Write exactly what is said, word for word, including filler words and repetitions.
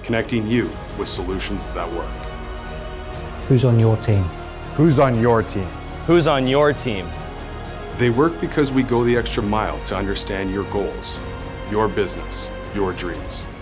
connecting you with solutions that work. Who's on your team? Who's on your team? Who's on your team? They work because we go the extra mile to understand your goals, your business, your dreams.